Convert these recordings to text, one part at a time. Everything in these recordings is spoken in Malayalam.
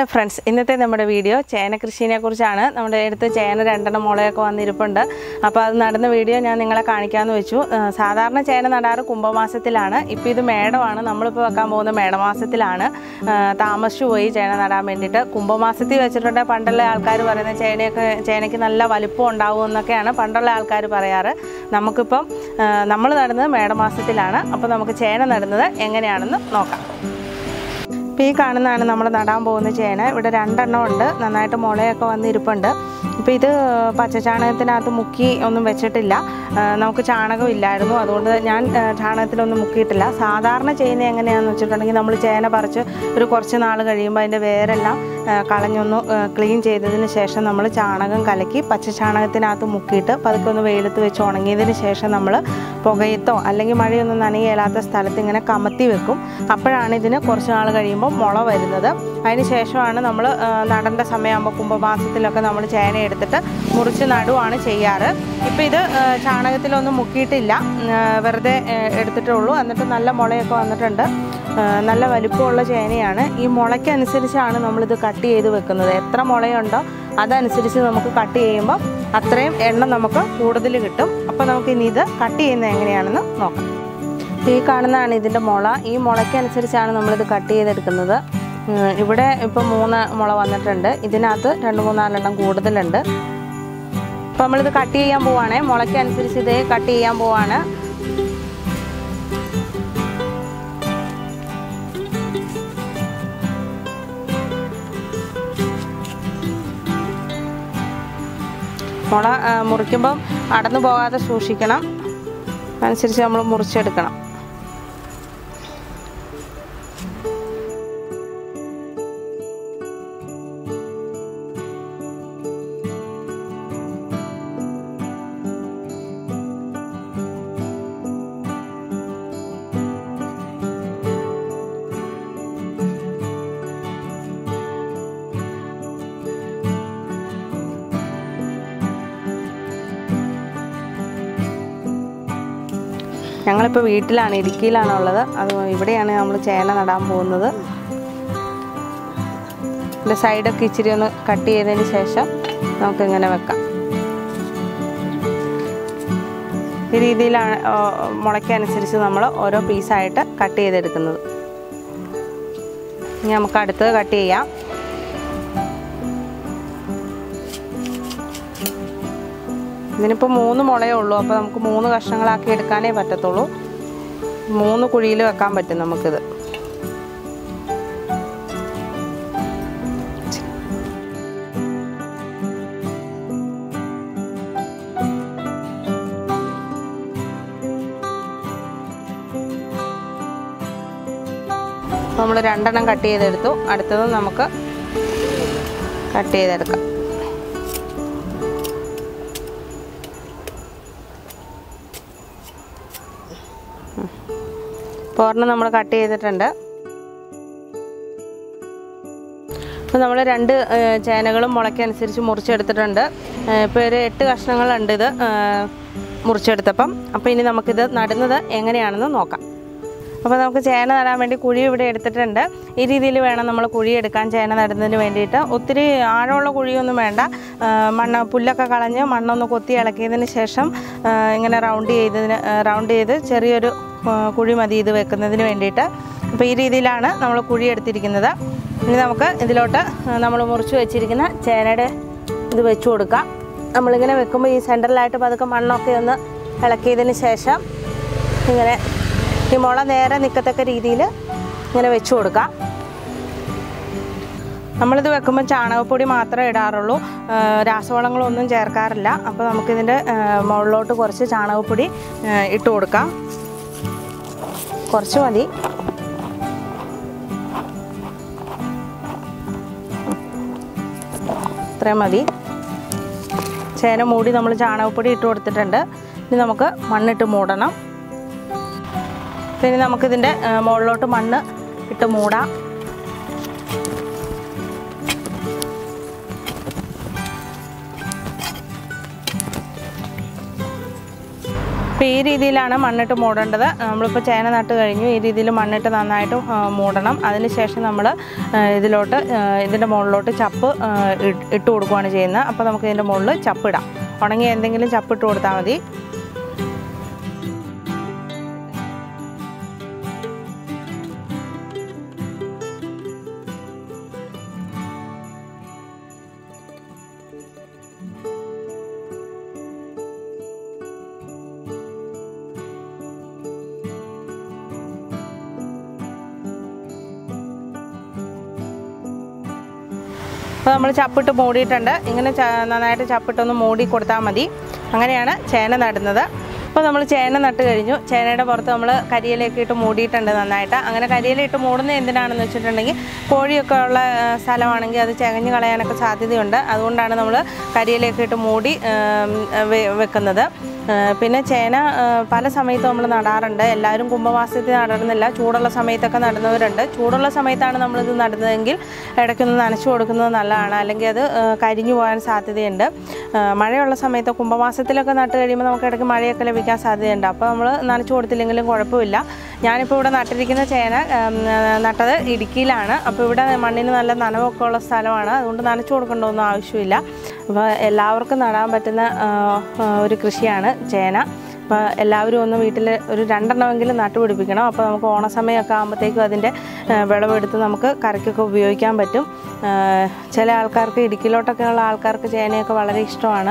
ഹലോ ഫ്രണ്ട്സ്, ഇന്നത്തെ നമ്മുടെ വീഡിയോ ചേന കൃഷിയെ കുറിച്ചാണ്. നമ്മുടെ അടുത്ത് ചേന രണ്ടെണ്ണം മുളയൊക്കെ വന്നിരിപ്പുണ്ട്. അപ്പോൾ അത് നടുന്ന വീഡിയോ ഞാൻ നിങ്ങളെ കാണിക്കാമെന്ന് വെച്ചു. സാധാരണ ചേന നടാറ് കുംഭമാസത്തിലാണ്. ഇപ്പോൾ ഇത് മേടമാണ്, നമ്മളിപ്പോൾ വെക്കാൻ പോകുന്ന മേടമാസത്തിലാണ്. താമസിച്ചു പോയി ചേന നടാൻ വേണ്ടിയിട്ട്. കുംഭമാസത്തിൽ വെച്ചിട്ടുണ്ടെങ്കിൽ പണ്ടുള്ള ആൾക്കാർ പറയുന്ന ചേനയ്ക്ക് നല്ല വലിപ്പം ഉണ്ടാവും എന്നൊക്കെയാണ് പണ്ടുള്ള ആൾക്കാർ പറയാറ്. നമുക്കിപ്പം നമ്മൾ നടുന്നത് മേടമാസത്തിലാണ്. അപ്പോൾ നമുക്ക് ചേന നടുന്നത് എങ്ങനെയാണെന്ന് നോക്കാം. ഇപ്പോൾ ഈ കാണുന്നതാണ് നമ്മൾ നടാൻ പോകുന്ന ചേന. ഇവിടെ രണ്ടെണ്ണം ഉണ്ട്, നന്നായിട്ട് മുളയൊക്കെ വന്നിരിപ്പുണ്ട്. ഇപ്പോൾ ഇത് പച്ചച്ചാണകത്തിനകത്ത് മുക്കി ഒന്നും വെച്ചിട്ടില്ല. നമുക്ക് ചാണകം ഇല്ലായിരുന്നു, അതുകൊണ്ട് ഞാൻ ചാണകത്തിലൊന്നും മുക്കിയിട്ടില്ല. സാധാരണ ചെയ്യുന്നത് എങ്ങനെയാണെന്ന് വെച്ചിട്ടുണ്ടെങ്കിൽ നമ്മൾ ചേന പറിച്ച് ഒരു കുറച്ച് നാൾ കഴിയുമ്പോൾ അതിൻ്റെ വേരെല്ലാം കളഞ്ഞൊന്ന് ക്ലീൻ ചെയ്തതിന് ശേഷം നമ്മൾ ചാണകം കലക്കി പച്ചച്ചാണകത്തിനകത്ത് മുക്കിയിട്ട് പതുക്കെ ഒന്ന് വെയിലത്ത് വെച്ച് ഉണങ്ങിയതിന് ശേഷം നമ്മൾ പുകയത്തോ അല്ലെങ്കിൽ മഴയൊന്നും നനയില്ലാത്ത സ്ഥലത്ത് ഇങ്ങനെ കമത്തി വെക്കും. അപ്പോഴാണ് ഇതിന് കുറച്ച് നാൾ കഴിയുമ്പോൾ മുള വരുന്നത്. അതിന് ശേഷമാണ് നമ്മൾ നടേണ്ട സമയമാകുമ്പോൾ കുംഭമാസത്തിലൊക്കെ നമ്മൾ ചേന എടുത്തിട്ട് മുറിച്ച് നടുവാണ് ചെയ്യാറ്. ഇപ്പോൾ ഇത് ചാണകത്തിലൊന്നും മുക്കിയിട്ടില്ല, വെറുതെ എടുത്തിട്ടുള്ളൂ. എന്നിട്ട് നല്ല മുളയൊക്കെ വന്നിട്ടുണ്ട്. നല്ല വലിപ്പമുള്ള ചേനയാണ്. ഈ മുളയ്ക്കനുസരിച്ചാണ് നമ്മളിത് കട്ട് ചെയ്ത് വെക്കുന്നത്. എത്ര മുളയുണ്ടോ അതനുസരിച്ച് നമുക്ക് കട്ട് ചെയ്യുമ്പോൾ അത്രയും എണ്ണം നമുക്ക് കൂടുതൽ കിട്ടും. അപ്പോൾ നമുക്കിനി ഇത് കട്ട് ചെയ്യുന്നത് എങ്ങനെയാണെന്ന് നോക്കാം. ഈ കാണുന്നതാണ് ഇതിൻ്റെ മുള. ഈ മുളയ്ക്കനുസരിച്ചാണ് നമ്മളിത് കട്ട് ചെയ്തെടുക്കുന്നത്. ഇവിടെ ഇപ്പോൾ 3 മുള വന്നിട്ടുണ്ട്. ഇതിനകത്ത് 2-3-4 എണ്ണം കൂടുതലുണ്ട്. അപ്പോൾ നമ്മളിത് കട്ട് ചെയ്യാൻ പോവാണ്. മുളയ്ക്കനുസരിച്ച് ഇത് കട്ട് ചെയ്യാൻ പോവാണ്. മുള മുറിക്കുമ്പം അടന്നു പോകാതെ സൂക്ഷിക്കണം. അനുസരിച്ച് നമ്മൾ മുറിച്ചെടുക്കണം. ഞങ്ങളിപ്പോൾ വീട്ടിലാണ്, ഇടുക്കിയിലാണുള്ളത്. അത് ഇവിടെയാണ് നമ്മൾ ചേന നടാൻ പോകുന്നത്. ഇതിൻ്റെ സൈഡൊക്കെ ഇച്ചിരി ഒന്ന് കട്ട് ചെയ്തതിന് ശേഷം നമുക്കിങ്ങനെ വെക്കാം. ഈ രീതിയിലാണ് മുളയ്ക്കനുസരിച്ച് നമ്മൾ ഓരോ പീസായിട്ട് കട്ട് ചെയ്തെടുക്കുന്നത്. ഇനി നമുക്ക് അടുത്തത് കട്ട് ചെയ്യാം. ഇതിനിപ്പോൾ 3 മുളയേ ഉള്ളൂ. അപ്പോൾ നമുക്ക് 3 കഷ്ണങ്ങളാക്കി എടുക്കാനേ പറ്റത്തുള്ളൂ. 3 കുഴിയിൽ വെക്കാൻ പറ്റും നമുക്കിത്. നമ്മൾ 2 എണ്ണം കട്ട് ചെയ്തെടുത്തു. അടുത്തത് നമുക്ക് കട്ട് ചെയ്തെടുക്കാം. ഒരെണ്ണം നമ്മൾ കട്ട് ചെയ്തിട്ടുണ്ട്. അപ്പോൾ നമ്മൾ 2 ചേനകളും മുളയ്ക്കനുസരിച്ച് മുറിച്ചെടുത്തിട്ടുണ്ട്. ഇപ്പോൾ ഒരു 8 കഷ്ണങ്ങളുണ്ട് ഇത് മുറിച്ചെടുത്തപ്പം. അപ്പോൾ ഇനി നമുക്കിത് നടുന്നത് എങ്ങനെയാണെന്ന് നോക്കാം. അപ്പോൾ നമുക്ക് ചേന നടാൻ വേണ്ടി കുഴി ഇവിടെ എടുത്തിട്ടുണ്ട്. ഈ രീതിയിൽ വേണം നമ്മൾ കുഴി എടുക്കാൻ ചേന നടുന്നതിന് വേണ്ടിയിട്ട്. ഒത്തിരി ആഴമുള്ള കുഴിയൊന്നും വേണ്ട. പുല്ലൊക്കെ കളഞ്ഞ് മണ്ണൊന്ന് കൊത്തി ഇളക്കിയതിന് ശേഷം ഇങ്ങനെ റൗണ്ട് ചെയ്ത് ചെറിയൊരു കുഴി മതി ഇത് വെക്കുന്നതിന് വേണ്ടിയിട്ട്. അപ്പോൾ ഈ രീതിയിലാണ് നമ്മൾ കുഴി എടുത്തിരിക്കുന്നത്. ഇനി നമുക്ക് ഇതിലോട്ട് നമ്മൾ മുറിച്ച് വെച്ചിരിക്കുന്ന ചേനയുടെ ഇത് വെച്ച് കൊടുക്കാം. നമ്മളിങ്ങനെ വെക്കുമ്പോൾ ഈ സെൻറ്ററിലായിട്ട് പതുക്കെ മണ്ണൊക്കെ ഒന്ന് ഇളക്കിയതിന് ശേഷം ഇങ്ങനെ ഈ മുള നേരെ നിൽക്കത്തക്ക രീതിയിൽ ഇങ്ങനെ വെച്ച് കൊടുക്കാം. നമ്മളിത് വെക്കുമ്പോൾ ചാണകപ്പൊടി മാത്രമേ ഇടാറുള്ളൂ, രാസവളങ്ങളൊന്നും ചേർക്കാറില്ല. അപ്പോൾ നമുക്കിതിൻ്റെ മുകളിലോട്ട് കുറച്ച് ചാണകപ്പൊടി ഇട്ട് കൊടുക്കാം. കുറച്ച് മതി. ഇത്രയും മതി. ചേന മൂടി നമ്മൾ ചാണകപ്പൊടി ഇട്ട് കൊടുത്തിട്ടുണ്ട്. ഇനി നമുക്ക് മണ്ണിട്ട് മൂടണം. പിന്നെ നമുക്കിതിൻ്റെ മുകളിലോട്ട് മണ്ണ് ഇട്ട് മൂടാം. അപ്പോൾ ഈ രീതിയിലാണ് മണ്ണിട്ട് മൂടേണ്ടത്. നമ്മളിപ്പോൾ ചേന നട്ട് കഴിഞ്ഞു. ഈ രീതിയിൽ മണ്ണിട്ട് നന്നായിട്ട് മൂടണം. അതിനുശേഷം നമ്മൾ ഇതിൻ്റെ മുകളിലോട്ട് ചപ്പ് ഇട്ട് കൊടുക്കുകയാണ് ചെയ്യുന്നത്. അപ്പോൾ നമുക്ക് ഇതിൻ്റെ മുകളിൽ ചപ്പിടാം. ഉണങ്ങിയ എന്തെങ്കിലും ചപ്പിട്ട് കൊടുത്താൽ മതി. അപ്പോൾ നമ്മൾ ചപ്പിട്ട് മൂടിയിട്ടുണ്ട്. ഇങ്ങനെ നന്നായിട്ട് ചപ്പിട്ടൊന്ന് മൂടി കൊടുത്താൽ മതി. അങ്ങനെയാണ് ചേന നടുന്നത്. അപ്പോൾ നമ്മൾ ചേന നട്ട് കഴിഞ്ഞു. ചേനയുടെ പുറത്ത് നമ്മൾ കരിയിലയൊക്കെ ഇട്ട് മൂടിയിട്ടുണ്ട് നന്നായിട്ട്. അങ്ങനെ കരിയില ഇട്ട് മൂടുന്നത് എന്തിനാണെന്ന് വെച്ചിട്ടുണ്ടെങ്കിൽ കോഴിയൊക്കെ ഉള്ള സ്ഥലമാണെങ്കിൽ അത് ചകഞ്ഞ് കളയാനൊക്കെ സാധ്യതയുണ്ട്. അതുകൊണ്ടാണ് നമ്മൾ കരിയിലയൊക്കെ ഇട്ട് മൂടി വെക്കുന്നത്. പിന്നെ ചേന പല സമയത്തും നമ്മൾ നടാറുണ്ട്. എല്ലാവരും കുംഭമാസത്തിൽ നടണമെന്നില്ല. ചൂടുള്ള സമയത്തൊക്കെ നടുന്നവരുണ്ട്. ചൂടുള്ള സമയത്താണ് നമ്മളിത് നടുന്നതെങ്കിൽ ഇടയ്ക്കൊന്ന് നനച്ചു കൊടുക്കുന്നത് നല്ലതാണ്. അല്ലെങ്കിൽ അത് കരിഞ്ഞു പോകാൻ സാധ്യതയുണ്ട്. മഴയുള്ള സമയത്ത് കുംഭമാസത്തിലൊക്കെ നട്ട് കഴിയുമ്പോൾ നമുക്ക് ഇടയ്ക്ക് മഴയൊക്കെ ലഭിക്കാൻ സാധ്യതയുണ്ട്. അപ്പോൾ നമ്മൾ നനച്ചു കൊടുത്തില്ലെങ്കിലും കുഴപ്പമില്ല. ഞാനിപ്പോൾ ഇവിടെ നട്ടിരിക്കുന്ന ചേന നട്ടത് ഇടുക്കിയിലാണ്. അപ്പോൾ ഇവിടെ മണ്ണിന് നല്ല നനവൊക്കെ ഉള്ള സ്ഥലമാണ്. അതുകൊണ്ട് നനച്ചു കൊടുക്കേണ്ടതൊന്നും ആവശ്യമില്ല. അപ്പോൾ എല്ലാവർക്കും നടാൻ പറ്റുന്ന ഒരു കൃഷിയാണ് ചേന. അപ്പോൾ എല്ലാവരും ഒന്ന് വീട്ടിൽ ഒരു 2 എണ്ണമെങ്കിലും നട്ടുപിടിപ്പിക്കണം. അപ്പോൾ നമുക്ക് ഓണസമയമൊക്കെ ആകുമ്പോഴത്തേക്കും അതിൻ്റെ വിളവെടുത്ത് നമുക്ക് കറിക്കൊക്കെ ഉപയോഗിക്കാൻ പറ്റും. ചില ആൾക്കാർക്ക് ഇടുക്കിയിലോട്ടൊക്കെ ഉള്ള ആൾക്കാർക്ക് ചേനയൊക്കെ വളരെ ഇഷ്ടമാണ്.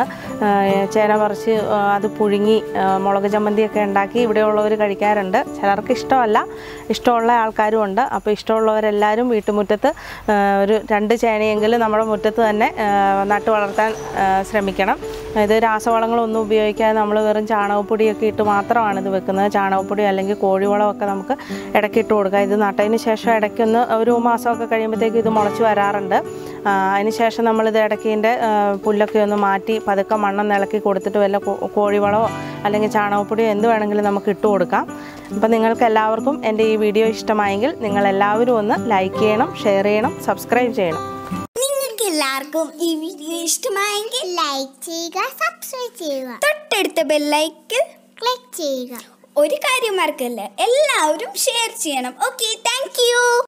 ചേന പറിച്ച് അത് പുഴുങ്ങി മുളക് ചമ്മന്തിയൊക്കെ ഉണ്ടാക്കി ഇവിടെയുള്ളവർ കഴിക്കാറുണ്ട്. ചിലർക്ക് ഇഷ്ടമല്ല, ഇഷ്ടമുള്ള ആൾക്കാരും ഉണ്ട്. അപ്പോൾ ഇഷ്ടമുള്ളവരെല്ലാവരും വീട്ടുമുറ്റത്ത് ഒരു 2 ചേനയെങ്കിലും നമ്മുടെ മുറ്റത്ത് തന്നെ നട്ടു വളർത്താൻ ശ്രമിക്കണം. ഇത് രാസവളങ്ങളൊന്നും ഉപയോഗിക്കാതെ നമ്മൾ വെറും ചാണകപ്പൊടിയൊക്കെ ഇട്ട് മാത്രമാണ് ഇത് വെക്കുന്നത്. ചാണകപ്പൊടി അല്ലെങ്കിൽ കോഴിവളമൊക്കെ നമുക്ക് ഇടയ്ക്കിട്ട് കൊടുക്കാം. ഇത് നട്ടതിന് ശേഷം ഇടയ്ക്കൊന്ന് ഒരു മാസമൊക്കെ കഴിയുമ്പോഴത്തേക്കും ഇത് മുളച്ച് വരാറുണ്ട്. അതിന് ശേഷം നമ്മളിത് ഇടയ്ക്കിൻ്റെ പുല്ലൊക്കെ ഒന്ന് മാറ്റി പതുക്കെ മണ്ണൊന്ന് ഇളക്കി കൊടുത്തിട്ട് വല്ല കോഴിവളമോ അല്ലെങ്കിൽ ചാണകപ്പൊടിയോ എന്ത് വേണമെങ്കിലും നമുക്ക് ഇട്ട് കൊടുക്കാം. അപ്പോൾ നിങ്ങൾക്ക് എല്ലാവർക്കും എൻ്റെ ഈ വീഡിയോ ഇഷ്ടമായെങ്കിൽ നിങ്ങളെല്ലാവരും ഒന്ന് ലൈക്ക് ചെയ്യണം, ഷെയർ ചെയ്യണം, സബ്സ്ക്രൈബ് ചെയ്യണം. എല്ലാവർക്കും ഈ വീഡിയോ ഇഷ്ടമായെങ്കിൽ ലൈക്ക് ചെയ്യുക, സബ്സ്ക്രൈബ് ചെയ്യുക, തൊട്ടടുത്ത ബെല്ലൈക്കൺ ക്ലിക്ക് ചെയ്യുക. ഒരു കാര്യം മറക്കല്ല, എല്ലാവരും ഷെയർ ചെയ്യണം. Okay, thank U.